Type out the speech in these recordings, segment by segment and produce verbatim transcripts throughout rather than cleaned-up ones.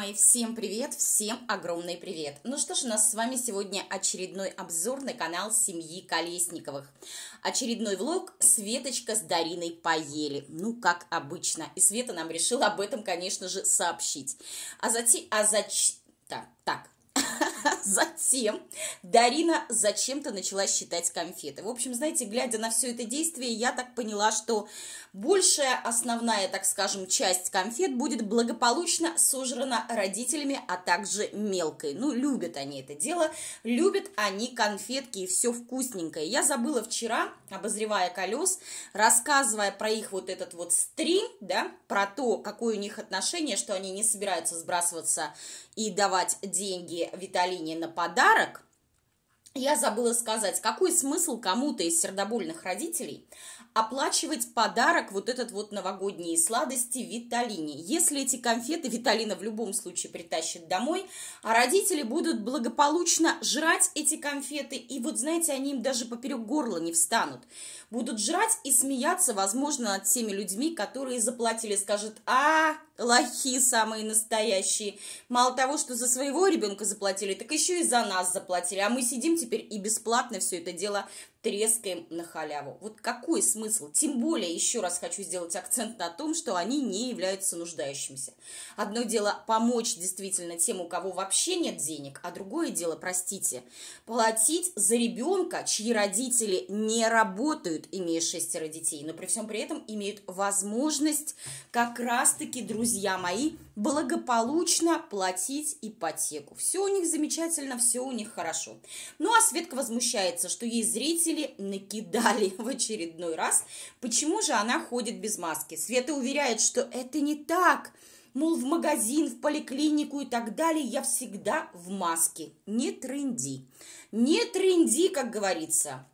мои, всем привет, всем огромный привет. Ну что ж, у нас с вами сегодня очередной обзор на канал семьи Колесниковых. Очередной влог Светочка с Дариной поели, ну как обычно. И Света нам решила об этом, конечно же, сообщить. А затем, а зач... так, так. Затем Дарина зачем-то начала считать конфеты. В общем, знаете, глядя на все это действие, я так поняла, что большая, основная, так скажем, часть конфет будет благополучно сожрана родителями, а также мелкой. Ну, любят они это дело, любят они конфетки и все вкусненькое. Я забыла вчера, обозревая колес, рассказывая про их вот этот вот стрим, да, про то, какое у них отношение, что они не собираются сбрасываться и давать деньги Виталине на подарок, я забыла сказать, какой смысл кому-то из сердобольных родителей оплачивать подарок, вот этот вот новогодние сладости Виталине. Если эти конфеты Виталина в любом случае притащит домой, а родители будут благополучно жрать эти конфеты, и вот знаете, они им даже поперек горла не встанут. Будут жрать и смеяться, возможно, над теми людьми, которые заплатили, скажут: а, лохи самые настоящие. Мало того, что за своего ребенка заплатили, так еще и за нас заплатили. А мы сидим теперь и бесплатно все это дело трескаем на халяву. Вот какой смысл? Тем более, еще раз хочу сделать акцент на том, что они не являются нуждающимися. Одно дело помочь действительно тем, у кого вообще нет денег, а другое дело, простите, платить за ребенка, чьи родители не работают, имея шестеро детей, но при всем при этом имеют возможность как раз-таки, друзья мои, благополучно платить ипотеку. Все у них замечательно, все у них хорошо. Ну а Светка возмущается, что ей зрители накидали в очередной раз, почему же она ходит без маски. Света уверяет, что это не так. Мол, в магазин, в поликлинику и так далее я всегда в маске. Не трынди. Не трынди, как говорится.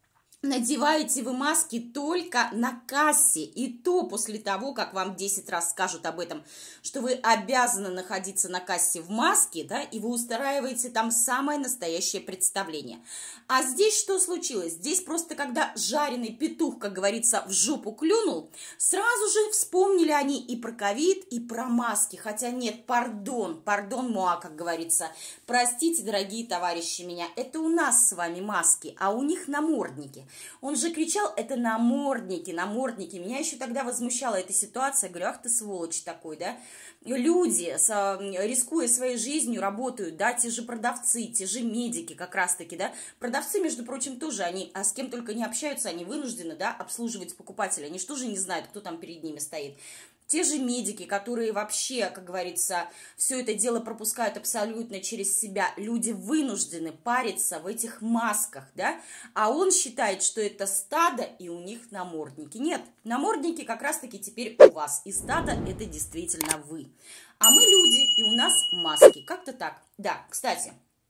Надеваете вы маски только на кассе, и то после того, как вам десять раз скажут об этом, что вы обязаны находиться на кассе в маске, да, и вы устраиваете там самое настоящее представление. А здесь что случилось? Здесь просто когда жареный петух, как говорится, в жопу клюнул, сразу же вспомнили они и про ковид, и про маски. Хотя нет, пардон, пардон, муа, как говорится. Простите, дорогие товарищи, меня, это у нас с вами маски, а у них намордники. Он же кричал: это намордники, намордники. Меня еще тогда возмущала эта ситуация. Я говорю: ах ты сволочь такой, да? Люди, рискуя своей жизнью, работают, да, те же продавцы, те же медики как раз-таки, да. Продавцы, между прочим, тоже, они, а с кем только не общаются, они вынуждены, да, обслуживать покупателей. Они что же не знают, кто там перед ними стоит. Те же медики, которые вообще, как говорится, все это дело пропускают абсолютно через себя. Люди вынуждены париться в этих масках, да? А он считает, что это стадо, и у них намордники. Нет, намордники как раз-таки теперь у вас. И стадо – это действительно вы. А мы люди, и у нас маски. Как-то так. Да, кстати,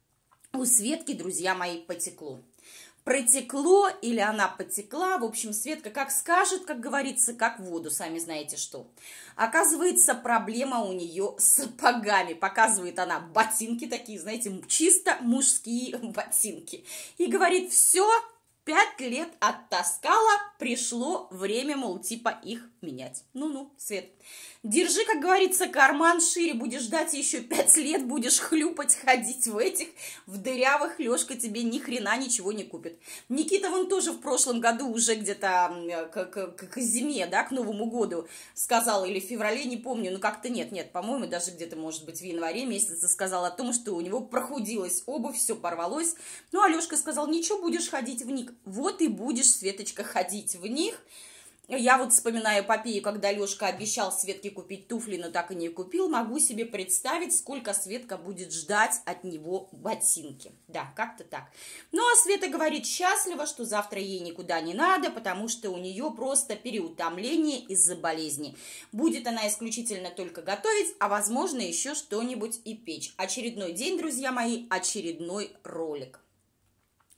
у Светки, друзья мои, потекло. Протекло или она потекла, в общем, Светка как скажет, как говорится, как в воду, сами знаете что. Оказывается, проблема у нее с сапогами. Показывает она ботинки такие, знаете, чисто мужские ботинки. И говорит: все, пять лет оттаскала, пришло время, мол, типа их менять. Ну-ну, Свет, держи, как говорится, карман шире, будешь ждать еще пять лет, будешь хлюпать, ходить в этих, в дырявых, Лешка тебе ни хрена ничего не купит. Никита вон тоже в прошлом году уже где-то к, к, к зиме, да, к Новому году сказал, или в феврале, не помню, но как-то нет, нет, по-моему, даже где-то, может быть, в январе месяце сказал о том, что у него прохудилась обувь, все порвалось. Ну, а Лешка сказал: ничего, будешь ходить в них. Вот и будешь, Светочка, ходить в них. Я вот вспоминаю эпопею, когда Лешка обещал Светке купить туфли, но так и не купил. Могу себе представить, сколько Светка будет ждать от него ботинки. Да, как-то так. Ну, а Света говорит счастливо, что завтра ей никуда не надо, потому что у нее просто переутомление из-за болезни. Будет она исключительно только готовить, а возможно еще что-нибудь и печь. Очередной день, друзья мои, очередной ролик.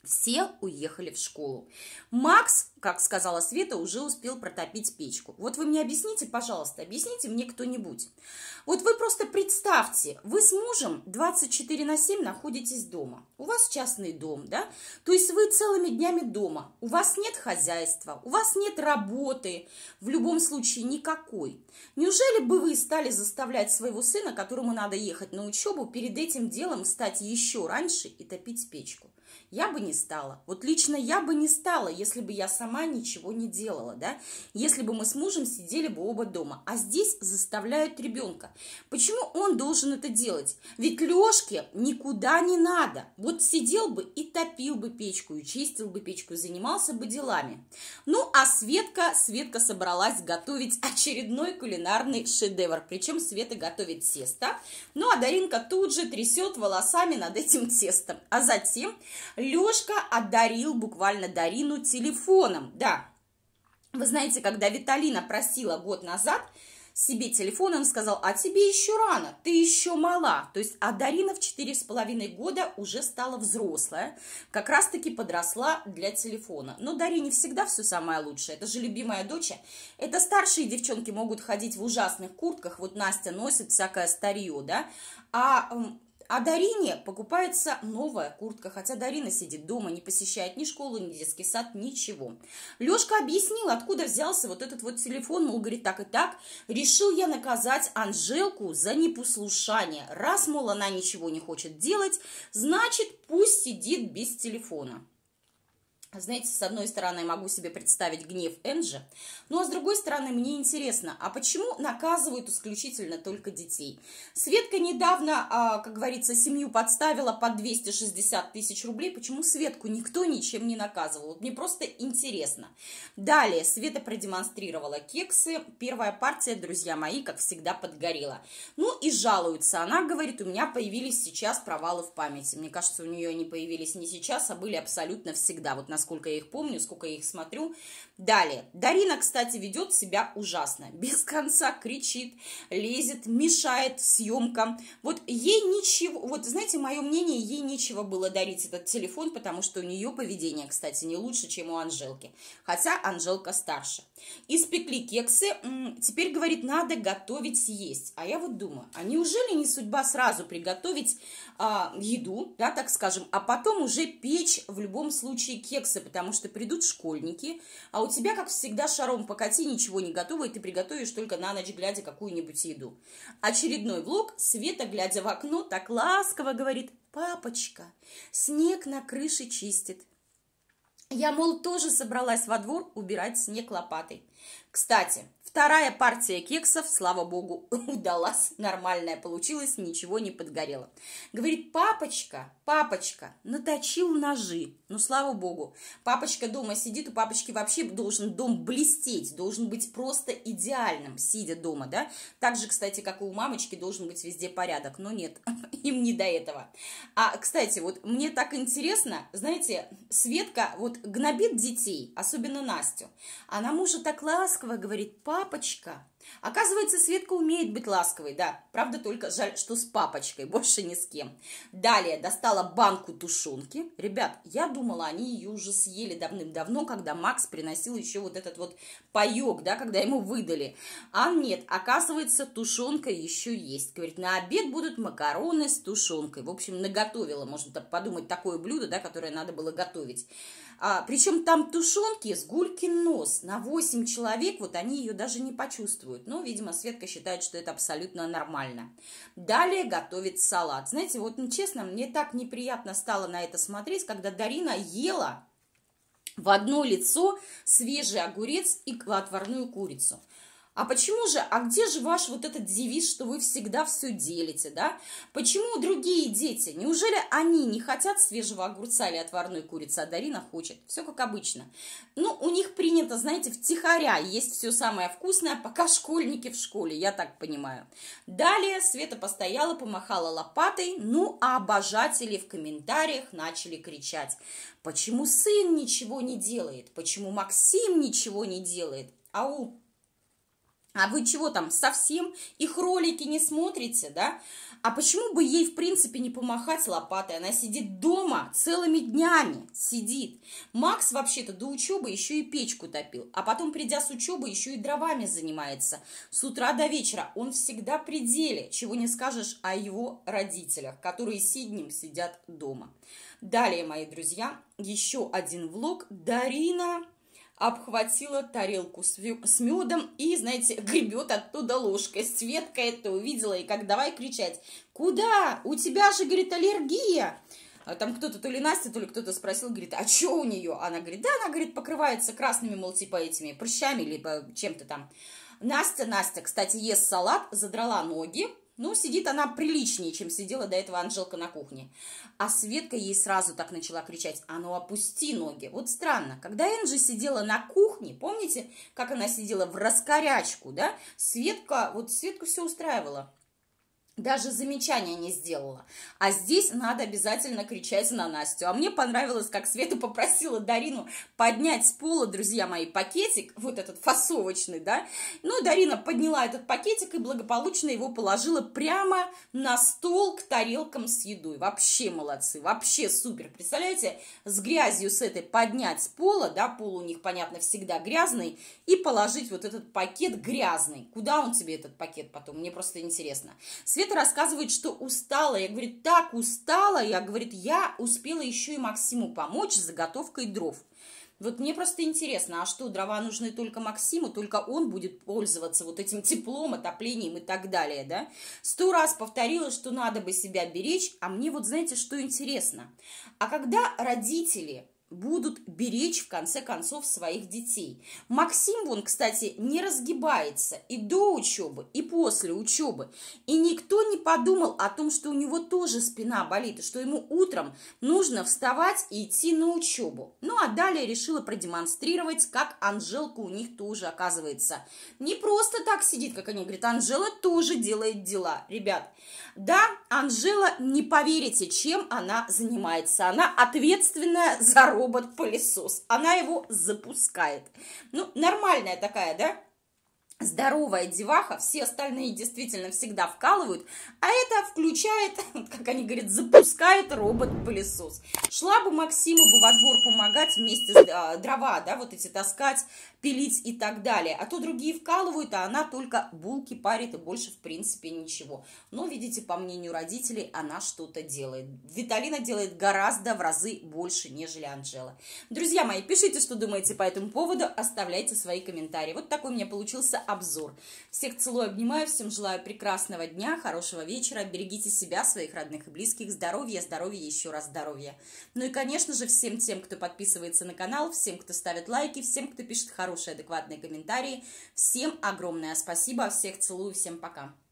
Все уехали в школу. Макс, как сказала Света, уже успел протопить печку. Вот вы мне объясните, пожалуйста, объясните мне кто-нибудь. Вот вы просто представьте, вы с мужем двадцать четыре на семь находитесь дома. У вас частный дом, да? То есть вы целыми днями дома. У вас нет хозяйства, у вас нет работы, в любом случае никакой. Неужели бы вы стали заставлять своего сына, которому надо ехать на учебу, перед этим делом встать еще раньше и топить печку? Я бы не стала. Вот лично я бы не стала, если бы я сама ничего не делала, да? Если бы мы с мужем сидели бы оба дома. А здесь заставляют ребенка. Почему он должен это делать? Ведь Лешке никуда не надо. Вот сидел бы и топил бы печку, и чистил бы печку, и занимался бы делами. Ну, а Светка, Светка собралась готовить очередной кулинарный шедевр. Причем Света готовит тесто. Ну, а Даринка тут же трясет волосами над этим тестом. А затем Лешка одарил буквально Дарину телефоном. Да, вы знаете, когда Виталина просила год назад себе телефон, он сказал: а тебе еще рано, ты еще мала. То есть, а Дарина в четыре с половиной года уже стала взрослая, как раз-таки подросла для телефона. Но Дарине всегда все самое лучшее, это же любимая дочь. Это старшие девчонки могут ходить в ужасных куртках, вот Настя носит всякое старье, да, а... А Дарине покупается новая куртка, хотя Дарина сидит дома, не посещает ни школу, ни детский сад, ничего. Лешка объяснил, откуда взялся вот этот вот телефон, мол, говорит, так и так, решил я наказать Анжелку за непослушание. Раз, мол, она ничего не хочет делать, значит, пусть сидит без телефона. Знаете, с одной стороны, могу себе представить гнев Энджи, ну а с другой стороны, мне интересно, а почему наказывают исключительно только детей? Светка недавно, как говорится, семью подставила под двести шестьдесят тысяч рублей, почему Светку никто ничем не наказывал? Мне просто интересно. Далее, Света продемонстрировала кексы, первая партия, друзья мои, как всегда, подгорела. Ну и жалуется, она говорит, у меня появились сейчас провалы в памяти. Мне кажется, у нее они появились не сейчас, а были абсолютно всегда, вот на насколько я их помню, сколько я их смотрю. Далее. Дарина, кстати, ведет себя ужасно. Без конца кричит, лезет, мешает съемкам. Вот ей ничего, вот знаете, мое мнение, ей нечего было дарить этот телефон, потому что у нее поведение, кстати, не лучше, чем у Анжелки. Хотя Анжелка старше. Испекли кексы, теперь, говорит, надо готовить есть. А я вот думаю, а неужели не судьба сразу приготовить а, еду, да, так скажем, а потом уже печь в любом случае кексы, потому что придут школьники, а у тебя, как всегда, шаром покати, ничего не готово, и ты приготовишь только на ночь глядя какую-нибудь еду. Очередной влог. Света, глядя в окно, так ласково говорит: папочка, снег на крыше чистит. Я, мол, тоже собралась во двор убирать снег лопатой. Кстати, вторая партия кексов, слава богу, удалась, нормальная получилась, ничего не подгорело. Говорит: папочка, папочка, наточил ножи. Ну, слава богу, папочка дома сидит, у папочки вообще должен дом блестеть, должен быть просто идеальным, сидя дома, да? Так же, кстати, как и у мамочки, должен быть везде порядок, но нет, им не до этого. А, кстати, вот мне так интересно, знаете, Светка вот гнобит детей, особенно Настю. Она мужа так ласково говорит: папочка. Оказывается, Светка умеет быть ласковой, да, правда, только жаль, что с папочкой, больше ни с кем. Далее достала банку тушенки. Ребят, я думала, они ее уже съели давным-давно, когда Макс приносил еще вот этот вот паек, да, когда ему выдали. А нет, оказывается, тушенка еще есть. Говорит, на обед будут макароны с тушенкой. В общем, наготовила, можно так подумать, такое блюдо, да, которое надо было готовить. А, причем там тушенки с гулькин нос. На восемь человек, вот они ее даже не почувствуют. Но, видимо, Светка считает, что это абсолютно нормально. Далее готовит салат. Знаете, вот ну, честно, мне так неприятно стало на это смотреть, когда Дарина ела в одно лицо свежий огурец и отварную курицу. А почему же, а где же ваш вот этот девиз, что вы всегда все делите, да? Почему другие дети, неужели они не хотят свежего огурца или отварной курицы, а Дарина хочет? Все как обычно. Ну, у них принято, знаете, втихаря есть все самое вкусное, пока школьники в школе, я так понимаю. Далее Света постояла, помахала лопатой, ну, а обожатели в комментариях начали кричать: почему сын ничего не делает? Почему Максим ничего не делает? Ау! А вы чего там, совсем их ролики не смотрите, да? А почему бы ей, в принципе, не помахать лопатой? Она сидит дома целыми днями, сидит. Макс, вообще-то, до учебы еще и печку топил. А потом, придя с учебы, еще и дровами занимается. С утра до вечера он всегда при деле. Чего не скажешь о его родителях, которые сиднем сидят дома. Далее, мои друзья, еще один влог. Дарина обхватила тарелку с медом и, знаете, гребет оттуда ложкой. Светка это увидела и как давай кричать: «Куда? У тебя же, говорит, аллергия!» А там кто-то, то ли Настя, то ли кто-то спросил, говорит: «А что у нее?» Она говорит: «Да, она, говорит, покрывается красными, мол, типа этими прыщами, либо чем-то там». Настя, Настя, кстати, ест салат, задрала ноги. Ну, сидит она приличнее, чем сидела до этого Анжелка на кухне. А Светка ей сразу так начала кричать: «А ну, опусти ноги». Вот странно, когда Энджи сидела на кухне, помните, как она сидела в раскорячку, да? Светка, вот Светку все устраивала. Даже замечания не сделала. А здесь надо обязательно кричать на Настю. А мне понравилось, как Света попросила Дарину поднять с пола, друзья мои, пакетик, вот этот фасовочный, да. Ну, Дарина подняла этот пакетик и благополучно его положила прямо на стол к тарелкам с едой. Вообще молодцы, вообще супер. Представляете, с грязью с этой поднять с пола, да, пол у них, понятно, всегда грязный, и положить вот этот пакет грязный. Куда он тебе, этот пакет, потом? Мне просто интересно. Света рассказывает, что устала. Я, говорит, так устала. Я, говорит, я успела еще и Максиму помочь с заготовкой дров. Вот мне просто интересно, а что, дрова нужны только Максиму, только он будет пользоваться вот этим теплом, отоплением и так далее, да? Сто раз повторила, что надо бы себя беречь, а мне вот, знаете, что интересно? А когда родители будут беречь, в конце концов, своих детей. Максим, вон, кстати, не разгибается и до учебы, и после учебы. И никто не подумал о том, что у него тоже спина болит, и что ему утром нужно вставать и идти на учебу. Ну, а далее решила продемонстрировать, как Анжелка у них тоже, оказывается, не просто так сидит, как они говорят. Анжела тоже делает дела. Ребят, да, Анжела, не поверите, чем она занимается. Она ответственная за робот-пылесос. Она его запускает. Ну, нормальная такая, да? Здоровая деваха, все остальные действительно всегда вкалывают, а это включает, как они говорят, запускает робот-пылесос. Шла бы Максиму бы во двор помогать вместе с а, дрова, да, вот эти таскать, пилить и так далее. А то другие вкалывают, а она только булки парит и больше в принципе ничего. Но, видите, по мнению родителей, она что-то делает. Виталина делает гораздо в разы больше, нежели Анжела. Друзья мои, пишите, что думаете по этому поводу, оставляйте свои комментарии. Вот такой у меня получился обзор. Всех целую, обнимаю, всем желаю прекрасного дня, хорошего вечера, берегите себя, своих родных и близких, здоровья, здоровья, еще раз здоровья. Ну и, конечно же, всем тем, кто подписывается на канал, всем, кто ставит лайки, всем, кто пишет хорошие, адекватные комментарии, всем огромное спасибо, всех целую, всем пока.